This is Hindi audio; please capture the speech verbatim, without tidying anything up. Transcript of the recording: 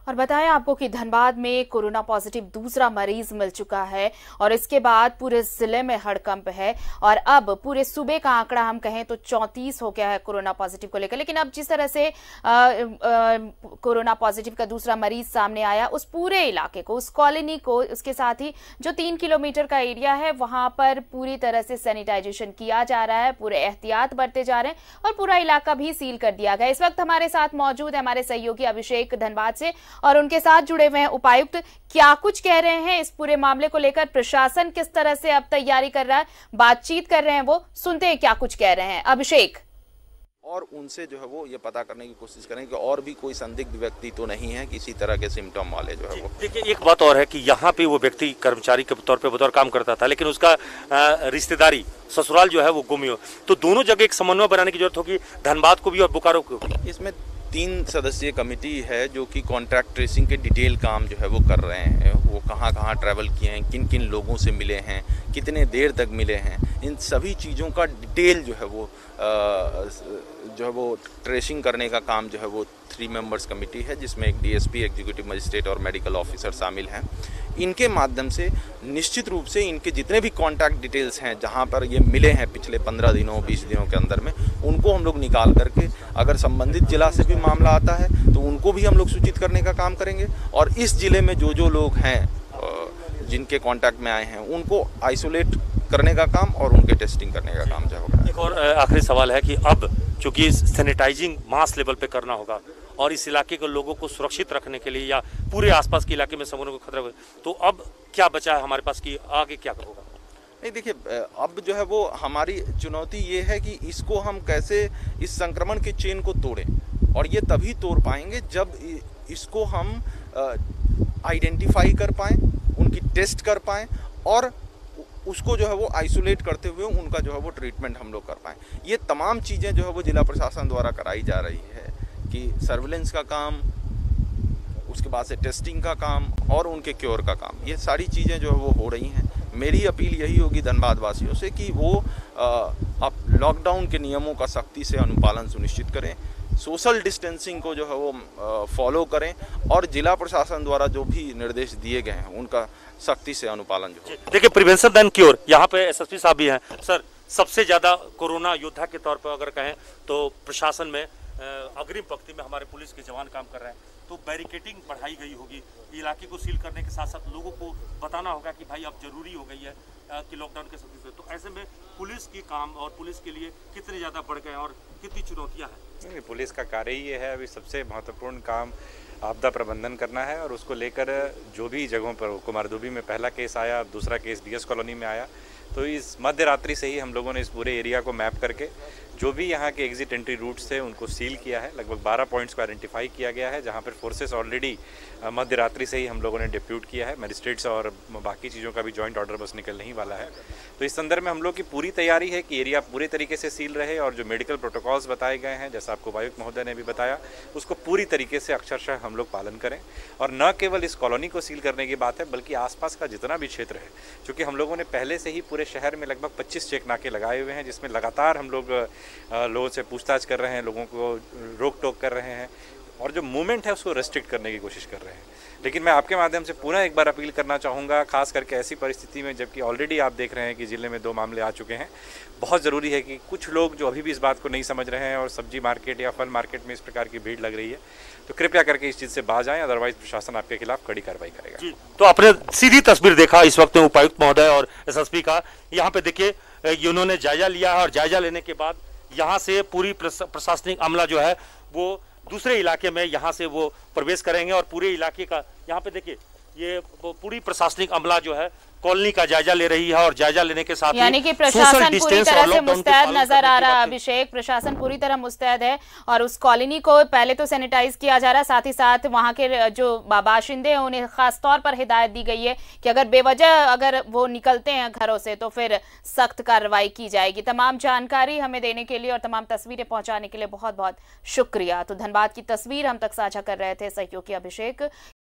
और बताएं आपको कि धनबाद में कोरोना पॉजिटिव दूसरा मरीज मिल चुका है और इसके बाद पूरे जिले में हड़कंप है और अब पूरे सूबे का आंकड़ा हम कहें तो चौंतीस हो गया है कोरोना पॉजिटिव को लेकर। लेकिन अब जिस तरह से कोरोना पॉजिटिव का दूसरा मरीज सामने आया, उस पूरे इलाके को, उस कॉलोनी को, उसके साथ ही जो तीन किलोमीटर का एरिया है वहां पर पूरी तरह से सैनिटाइजेशन किया जा रहा है, पूरे एहतियात बरते जा रहे हैं और पूरा इलाका भी सील कर दिया गया। इस वक्त हमारे साथ मौजूद है हमारे सहयोगी अभिषेक धनबाद से और उनके साथ जुड़े हुए हैं उपायुक्त। क्या कुछ कह रहे हैं इस पूरे मामले को लेकर? प्रशासन किस तरह से अब तैयारी कर रहा है, बातचीत कर रहे हैं, वो सुनते हैं क्या कुछ कह रहे हैं। अभिषेक, और उनसे जो है वो ये पता करने की कोशिश करें कि और भी कोई संदिग्ध व्यक्ति तो नहीं है किसी तरह के सिम्टम वाले जो है वो। देखिए, एक बात और है कि यहाँ पे वो व्यक्ति कर्मचारी के तौर पे बतौर काम करता था, लेकिन उसका रिश्तेदारी ससुराल जो है वो गुम हो, तो दोनों जगह एक समन्वय बनाने की जरूरत होगी, धनबाद को भी और बोकारो को भी। इसमें तीन सदस्यीय कमेटी है जो कि कॉन्ट्रैक्ट ट्रेसिंग के डिटेल काम जो है वो कर रहे हैं। वो कहाँ कहाँ ट्रैवल किए हैं, किन किन लोगों से मिले हैं, कितने देर तक मिले हैं, इन सभी चीज़ों का डिटेल जो है वो आ, जो है वो ट्रेसिंग करने का काम जो है वो थ्री मेंबर्स कमेटी है, जिसमें एक डीएसपी, एग्जीक्यूटिव मजिस्ट्रेट और मेडिकल ऑफिसर शामिल हैं। इनके माध्यम से निश्चित रूप से इनके जितने भी कॉन्टैक्ट डिटेल्स हैं जहां पर ये मिले हैं पिछले पंद्रह दिनों बीस दिनों के अंदर में, उनको हम लोग निकाल करके अगर संबंधित जिला से भी मामला आता है तो उनको भी हम लोग सूचित करने का काम करेंगे और इस जिले में जो जो लोग हैं जिनके कॉन्टैक्ट में आए हैं उनको आइसोलेट करने का काम और उनके टेस्टिंग करने का काम जो होगा। एक और आखिरी सवाल है कि अब चूंकि सैनिटाइजिंग मास लेवल पे करना होगा और इस इलाके के लोगों को सुरक्षित रखने के लिए या पूरे आसपास के इलाके में समूहों को खतरा हो, तो अब क्या बचा है हमारे पास कि आगे क्या होगा? नहीं, देखिए, अब जो है वो हमारी चुनौती ये है कि इसको हम कैसे इस संक्रमण के चेन को तोड़ें, और ये तभी तोड़ पाएंगे जब इसको हम आइडेंटिफाई कर पाएँ, उनकी टेस्ट कर पाएँ और उसको जो है वो आइसोलेट करते हुए उनका जो है वो ट्रीटमेंट हम लोग कर पाएँ। ये तमाम चीज़ें जो है वो जिला प्रशासन द्वारा कराई जा रही है कि सर्विलेंस का काम, उसके बाद से टेस्टिंग का काम और उनके क्योर का काम, ये सारी चीज़ें जो है वो हो रही हैं। मेरी अपील यही होगी धनबाद वासियों से कि वो अब लॉकडाउन के नियमों का सख्ती से अनुपालन सुनिश्चित करें, सोशल डिस्टेंसिंग को जो है वो फॉलो करें और जिला प्रशासन द्वारा जो भी निर्देश दिए गए हैं उनका सख्ती से अनुपालन जो। देखिए, प्रिवेंशन देन क्योर, यहाँ पे एसएसपी साहब भी हैं। सर, सबसे ज़्यादा कोरोना योद्धा के तौर पर अगर कहें तो प्रशासन में अग्रिम पंक्ति में हमारे पुलिस के जवान काम कर रहे हैं, तो बैरिकेडिंग बढ़ाई गई होगी, इलाके को सील करने के साथ साथ लोगों को बताना होगा कि भाई अब जरूरी हो गई है कि लॉकडाउन के सख्ती से। तो ऐसे में पुलिस की काम और पुलिस के लिए कितने ज़्यादा बढ़ गए और कितनी चुनौतियाँ हैं? नहीं, पुलिस का कार्य ही ये है, अभी सबसे महत्वपूर्ण काम आपदा प्रबंधन करना है और उसको लेकर जो भी जगहों पर, कुमारदुबी में पहला केस आया, दूसरा केस बीएस कॉलोनी में आया, तो इस मध्य रात्रि से ही हम लोगों ने इस पूरे एरिया को मैप करके जो भी यहाँ के एग्जिट एंट्री रूट्स थे उनको सील किया है। लगभग बारह पॉइंट्स को आइडेंटिफाई किया गया है जहाँ पर फोर्सेस ऑलरेडी मध्य रात्रि से ही हम लोगों ने डिप्यूट किया है। मजिस्ट्रेट्स और बाकी चीज़ों का भी जॉइंट ऑर्डर बस निकलने ही वाला है। तो इस संदर्भ में हम लोग की पूरी तैयारी है कि एरिया पूरे तरीके से सील रहे और जो मेडिकल प्रोटोकॉल्स बताए गए हैं, जैसा आपको उपायुक्त महोदय ने भी बताया, उसको पूरी तरीके से अक्षरशः हम लोग पालन करें। और न केवल इस कॉलोनी को सील करने की बात है बल्कि आसपास का जितना भी क्षेत्र है, क्योंकि हम लोगों ने पहले से ही पूरे शहर में लगभग पच्चीस चेक नाके लगाए हुए हैं, जिसमें लगातार हम लोग लोगों से पूछताछ कर रहे हैं, लोगों को रोक टोक कर रहे हैं और जो मूवमेंट है उसको रेस्ट्रिक्ट करने की कोशिश कर रहे हैं। लेकिन मैं आपके माध्यम से पुनः एक बार अपील करना चाहूँगा, खास करके ऐसी परिस्थिति में जबकि ऑलरेडी आप देख रहे हैं कि ज़िले में दो मामले आ चुके हैं, बहुत ज़रूरी है कि कुछ लोग जो अभी भी इस बात को नहीं समझ रहे हैं और सब्जी मार्केट या फल मार्केट में इस प्रकार की भीड़ लग रही है, तो कृपया करके इस चीज़ से बाज आएँ, अदरवाइज प्रशासन आपके खिलाफ कड़ी कार्रवाई करेगा। जी, तो आपने सीधी तस्वीर देखा इस वक्त में उपायुक्त महोदय और एसएसपी का। यहाँ पे देखिए, उन्होंने जायजा लिया है और जायजा लेने के बाद यहाँ से पूरी प्रशासनिक अमला जो है वो दूसरे इलाके में यहाँ से वो प्रवेश करेंगे और पूरे इलाके का, यहाँ पे देखिए, ये पूरी प्रशासनिक अमला जो है कॉलोनी का जायजा ले रही है और जायजा लेने के साथ यानी कि प्रशासन पूरी तरह से मुस्तैद नजर आ रहा है। अभिषेक, प्रशासन पूरी तरह मुस्तैद है और उस कॉलोनी को पहले तो सैनिटाइज किया जा रहा है, साथ ही साथ वहां के जो बाशिंदे हैं उन्हें खास तौर पर हिदायत दी गई है कि अगर बेवजह अगर वो निकलते हैं घरों से तो फिर सख्त कार्रवाई की जाएगी। तमाम जानकारी हमें देने के लिए और तमाम तस्वीरें पहुंचाने के लिए बहुत बहुत शुक्रिया। तो धनबाद की तस्वीर हम तक साझा कर रहे थे सहयोगी अभिषेक।